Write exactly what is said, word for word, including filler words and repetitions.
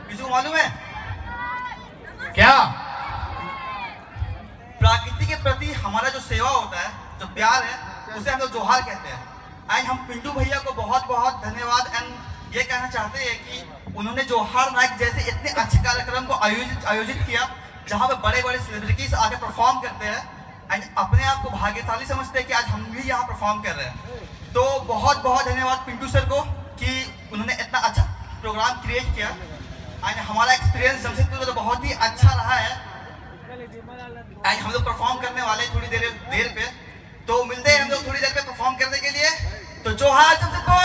किसी को मालूम है क्या? प्रकृति के प्रति हमारा जो सेवा होता है, जो प्यार है, उसे हम लोग जोहार कहते हैं। एंड हम पिंटू भैया को बहुत बहुत धन्यवाद एंड ये कहना चाहते हैं कि उन्होंने जोहार नाइट जैसे इतने अच्छे कार्यक्रम को आयोजित आयोजित किया, जहाँ पे बड़े बड़े सेलिब्रिटीज आके परफॉर्म करते हैं एंड अपने आप को भाग्यशाली समझते हैं कि आज हम भी यहाँ परफॉर्म कर रहे हैं। तो बहुत बहुत धन्यवाद पिंटू सर को कि उन्होंने इतना अच्छा प्रोग्राम क्रिएट किया एंड हमारा एक्सपीरियंस जमशेदपुर तो बहुत ही अच्छा रहा है। एंड हम लोग परफॉर्म करने वाले थोड़ी देर देर पे, तो मिलते हैं हम लोग थोड़ी देर पे परफॉर्म करने के लिए। तो जोहार जमशेदपुर।